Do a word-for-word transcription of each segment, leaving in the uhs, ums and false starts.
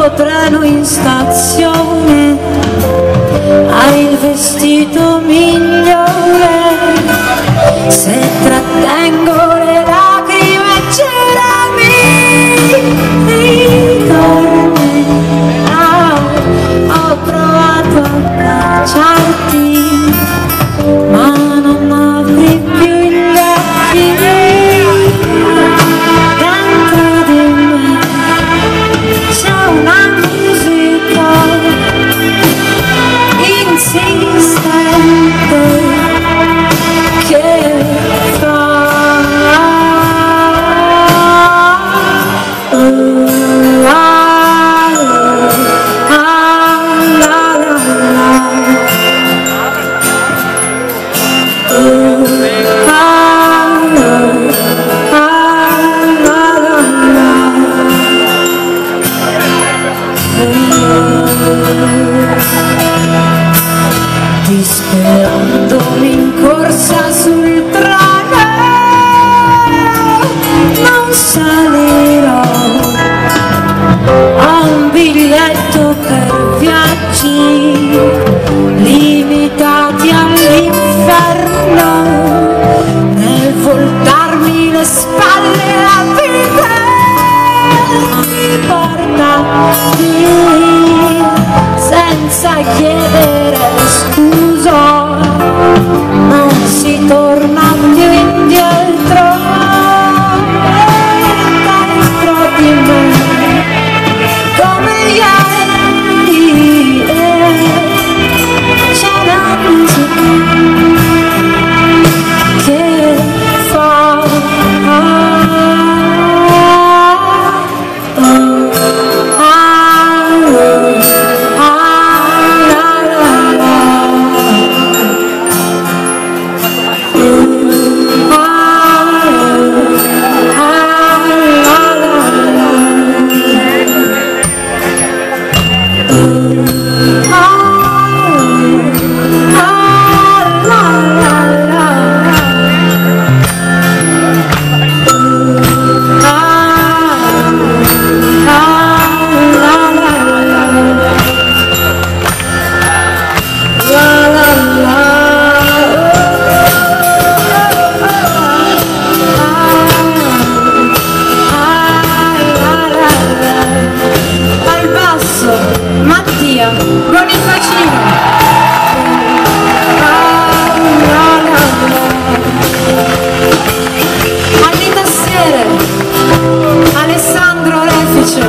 tuo treno in stazione, hai il vestito migliore. Se trattengo le lacrime girami ritorni. Ah, ho provato a baciarti, ma non apri più gli occhi. Dentro di me c'è una musica insistente che fa uh, la, la, la, la, la. Uh, la, la, la, la, la. Disperandomi in corsa sul treno, non salirò. Ho un biglietto per viaggi limitati all'inferno. Nel voltarmi le spalle la vita mi porta lì senza chiedere scusa, non si torna più indietro. Dentro di me come ieri c'è la musica che fa ah, ah, ah, con il bacino. Alle tastiere Alessandro Refice.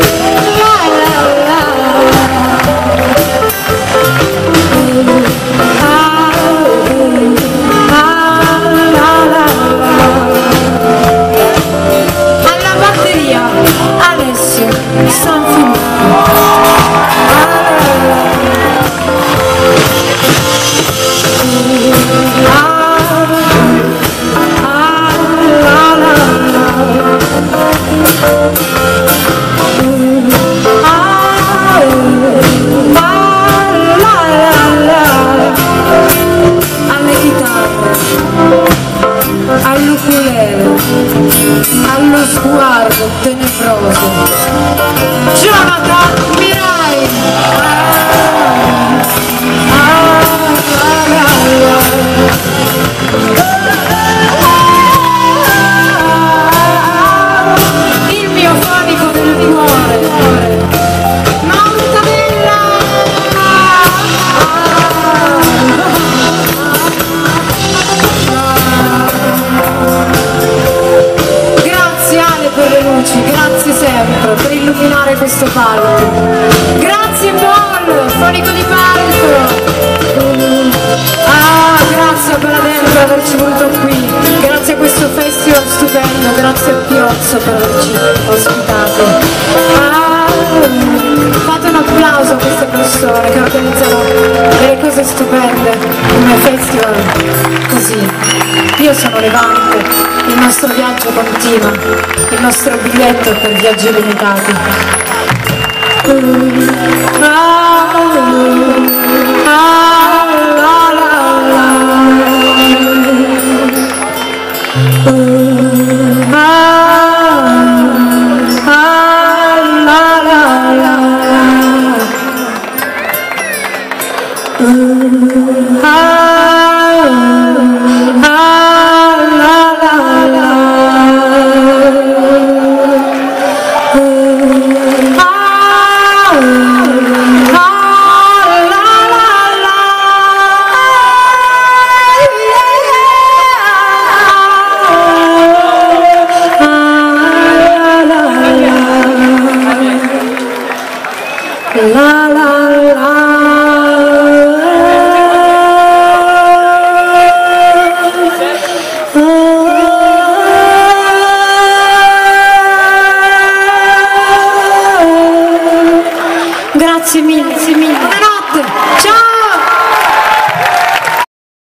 Alla batteria Alessio Sanfilippo. Alle chitarre, all'ukulele, allo sguardo tenebroso. Jonathan Mirai. Ah, ah, ah, ah. Il mio fonico del cuore, Montavilla. Grazie Ale per le luci, grazie sempre per illuminare questo palco. Grazie Paul, fonico di palco. Ah, grazie a Baladen per averci voluto qui, grazie a questo festival stupendo, grazie a Piozzo per averci ospitato. Ah, fate un applauso a queste persone che organizzano delle cose stupende come festival così. Io sono Levante, il nostro viaggio continua, il nostro biglietto è per viaggi limitati. Uh, ah, ah, la, la, la. Uh, ah, ah, la, la, la. Grazie mille.